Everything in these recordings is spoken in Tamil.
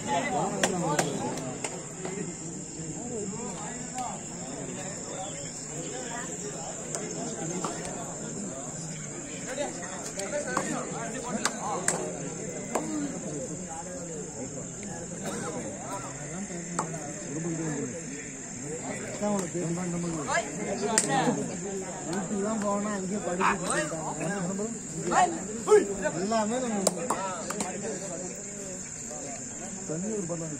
போனா அங்கே படிச்சு எல்லாமே தண்ணி ஒரு பண்ண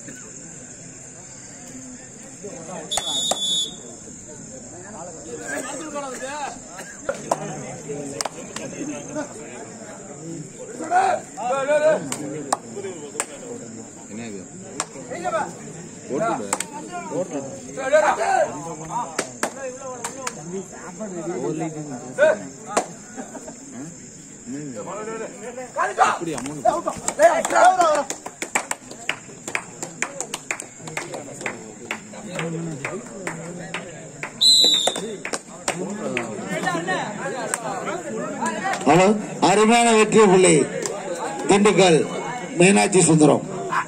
ஹலோ, அருமையான வெற்றி புள்ளி திண்டுக்கல் மீனாட்சி சுந்தரம்.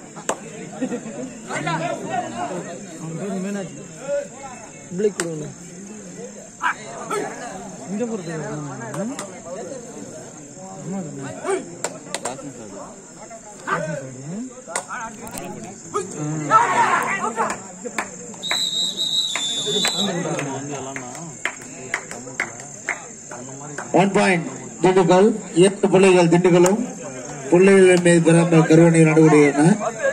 One point Dindigul. 7 புள்ளிகள் திண்டுக்கலும் புள்ளிகளின் மீது பெறாமல் கருவணி நடவடிக்கை.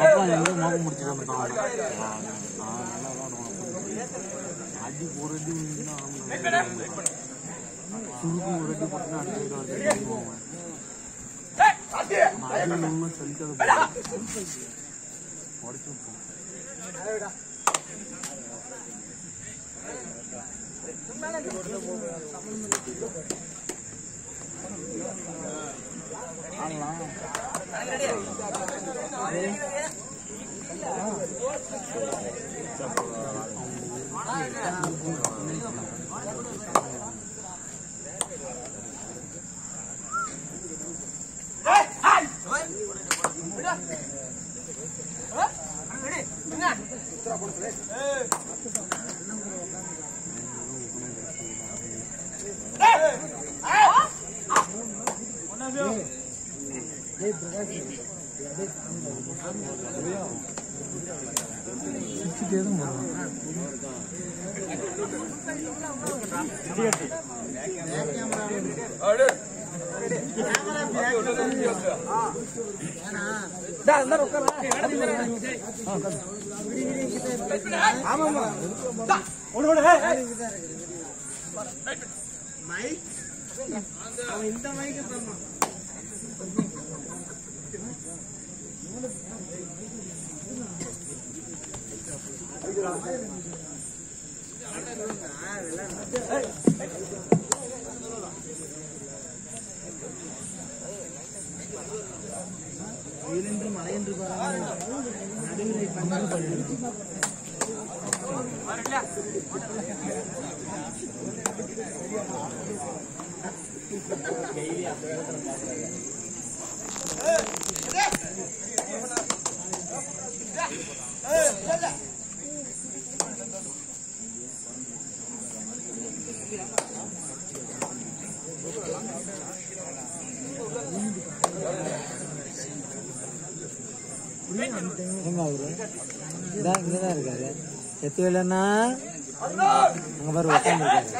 இங்கதான் இருக்காரு எத்து வேலைன்னா அங்க பாரு உட்காந்துருக்காரு.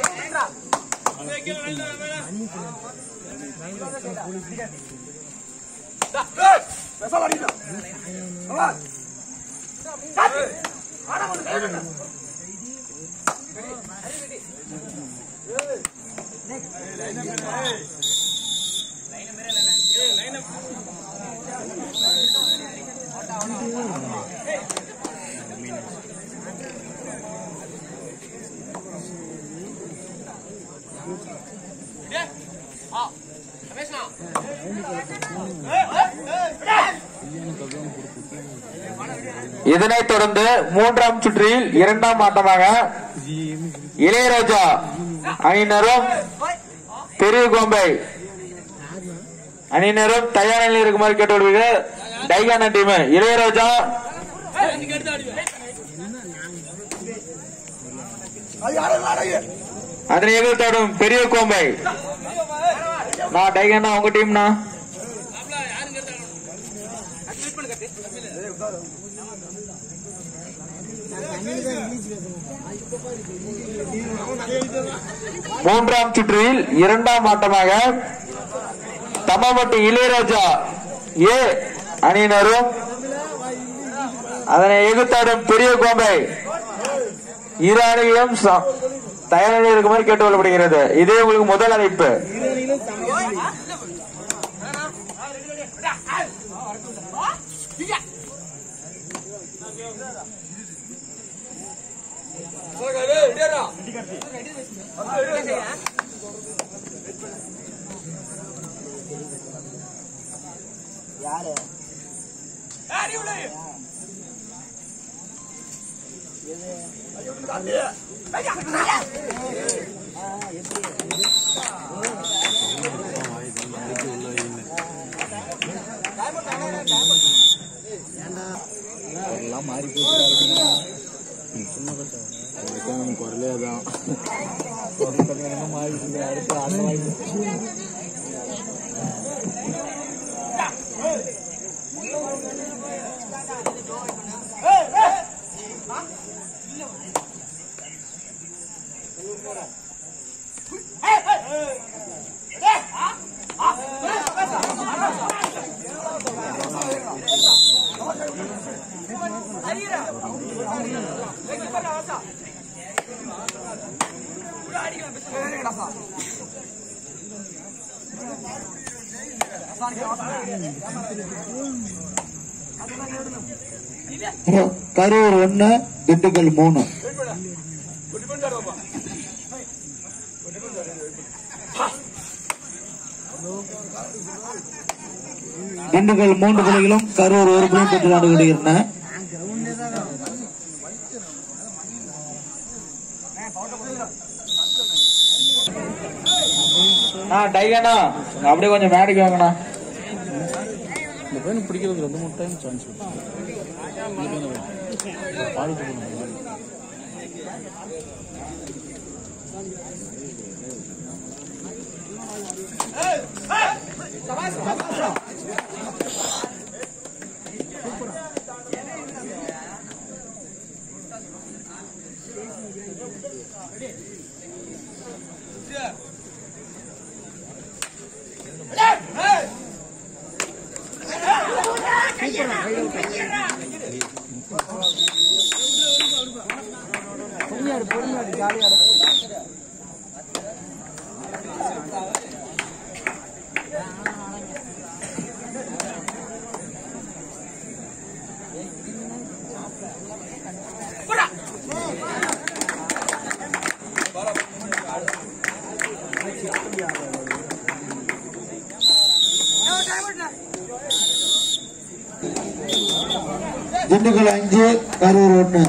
இதனைத் தொடர்ந்து மூன்றாம் சுற்றில் இரண்டாம் ஆட்டமாக இளையராஜா அணியினரும் பெரிய கோம்பை அணியினரும் தயார் நிலையில் இருக்குமாறு கேட்டுக்கொள்வீர்கள். டைகான டீம் இளையராஜா அதனை எதிர்த்தாடும் பெரிய கோம்பை. நான் டைகர்னா உங்க டீம்னா. மூன்றாம் சுற்றில் இரண்டாம் ஆட்டமாக தம்மம்பட்டி இளையராஜா ஏ அணியினரும் அதனை எதிர்த்தாடும் பெரிய கோம்பை இரு அணிகளும் தயாரில் இருக்குமாறு கேட்டுக்கொள்ளப்படுகிறது. இதே உங்களுக்கு முதல் அழைப்பு. குரலேதான் கரூர் 1 திண்டுக்கல் 3. திண்டுக்கல் 3 புள்ளிகளும் கரூர் 1 புள்ளியும் பெற்று நாடுகின்றன. டைகனா அப்படியே கொஞ்சம் மேடைக்கு வாங்கண்ணா. இந்த பையனுக்கு பிடிக்கிறது 2-3 டைம் சான்ஸ் திண்டுக்கல் 5 கரூர் 1.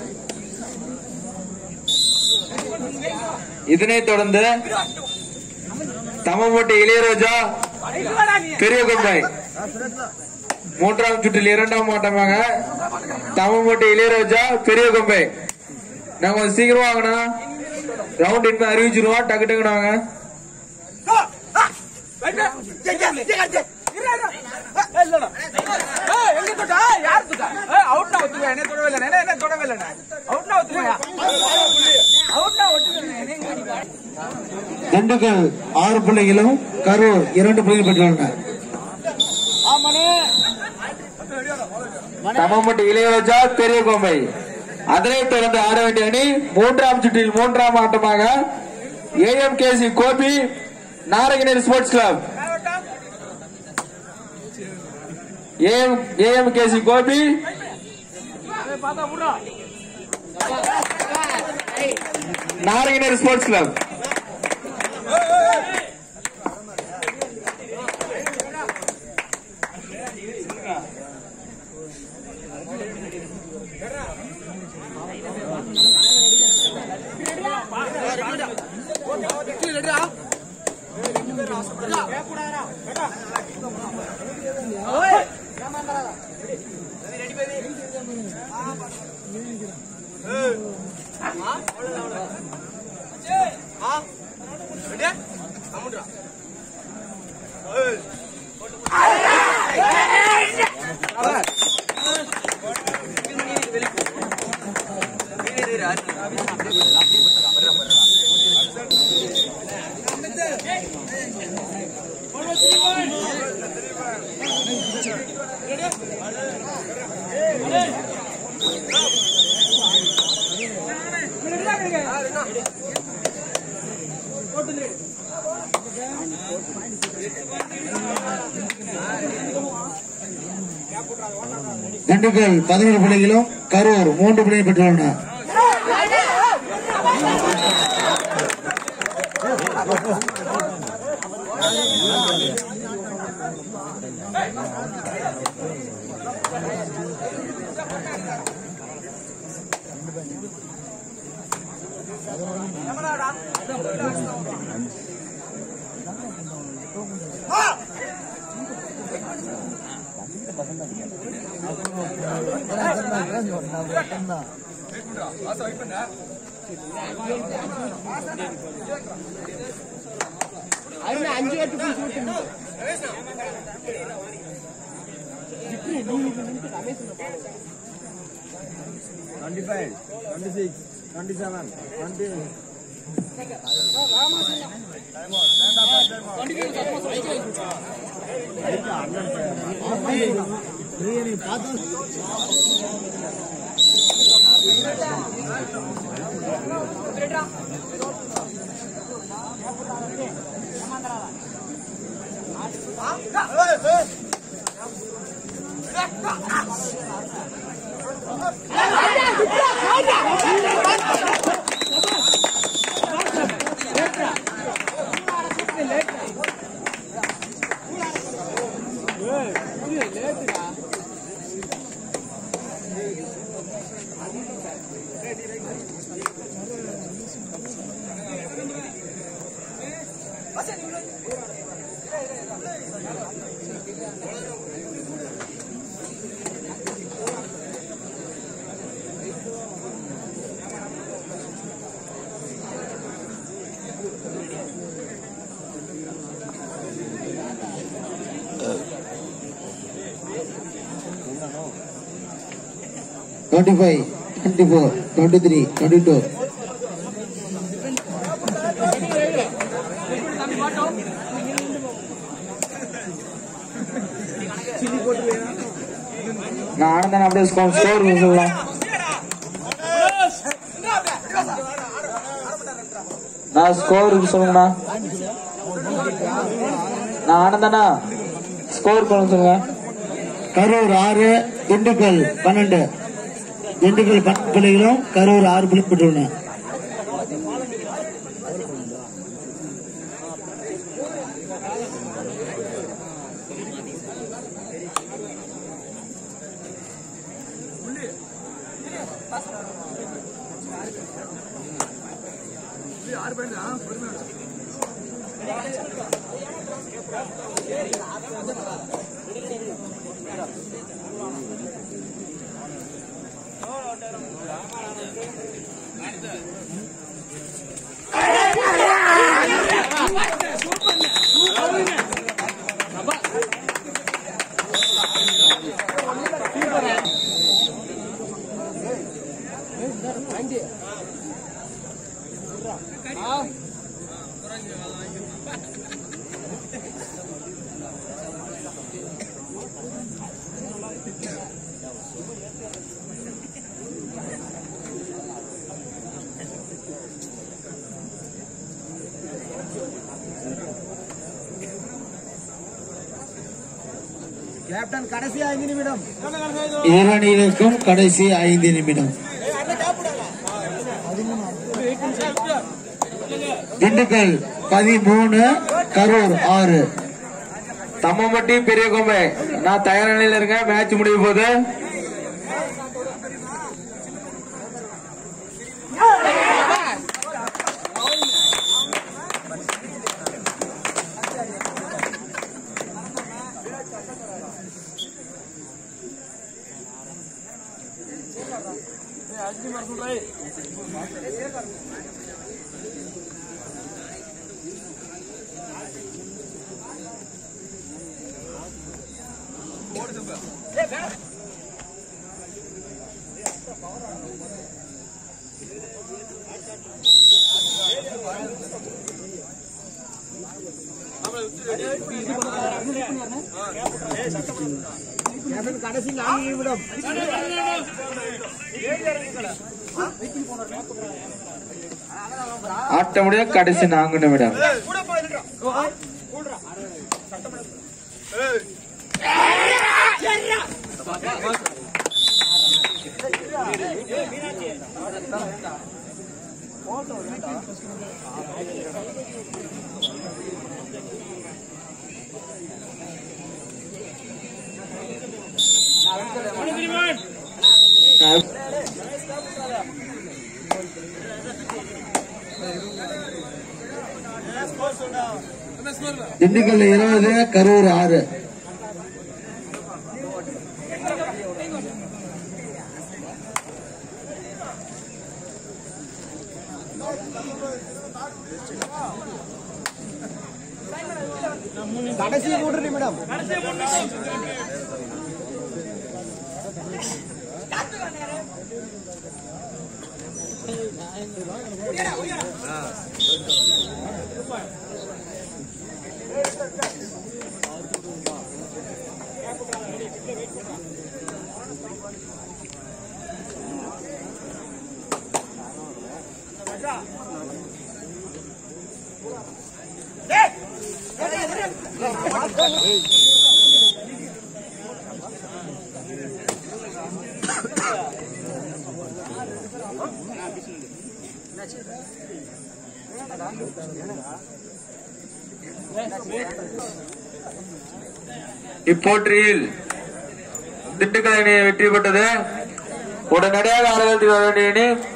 இதனைத் தொடர்ந்து தமமோட்டை இளையராஜா பெரிய கொம்பை. மூன்றாம் சுற்றில் இரண்டாம் ஆட்டமாக தமமோட்டை இளையராஜா பெரிய கொம்பை. நாங்க கொஞ்சம் சீக்கிரம் வாங்கண்ணா, ரவுண்ட் இனிமே அறிவிச்சிருவோம். டக்கு டக்குன்னு வாங்க. திண்டுக்கல் 6 புள்ளிகளும் கரூர் 2 புள்ளிகள் பெற்றுள்ளனர். தமமோட்டை இளையராஜா பெரிய கோம்பை. அதனைத் தொடர்ந்து ஆட வேண்டிய அணி மூன்றாம் சுற்றில் மூன்றாம் ஆட்டமாக ஏஎம்கேசி கோபி நாரகிணர் ஸ்போர்ட்ஸ் கிளப். ஏஎம்கேசி கோபி நாரகிணர் ஸ்போர்ட்ஸ் கிளப். திண்டுக்கல் 11 புள்ளிகளும் கரூர் 3 புள்ளிகள் பெற்றுள்ளனர். (25, 24, 23, 22) நான் ஆனந்தன் அப்படியே ஸ்கோர் சொல்லலாம். நான் ஸ்கோர் சொல்லுங்கண்ணா. நான் ஆனந்தனா ஸ்கோர் சொல்லுங்க. கரூர் 6, திண்டுக்கல் 12. திண்டுக்கல் 12 புள்ளிகளும் கரூர் 6 புள்ளி பெற்றுள்ளனர். கேப்டன் கடைசி 5 நிமிடம். இரு அணிகளுக்கும் கடைசி 5 நிமிடம். திண்டுக்கல் 13, கரூர் 6. தம்மம்பட்டி பெரிய கோம்பை நான் தயார் நிலையில இருக்கேன். மேட்ச் முடிய போது கேப்டன் கடைசி 4 நிமிடம். ஆட்ட முடிய கடைசி 4 நிமிடம். திண்டுக்கல் 20, கரூர் 6. கடைசி 3 நிமிடம். இப்போட்டியில் திண்டுக்கல் அணி வெற்றி பெற்றது. உடனடியாக ஆரம்பத்தில் வர வேண்டிய அணி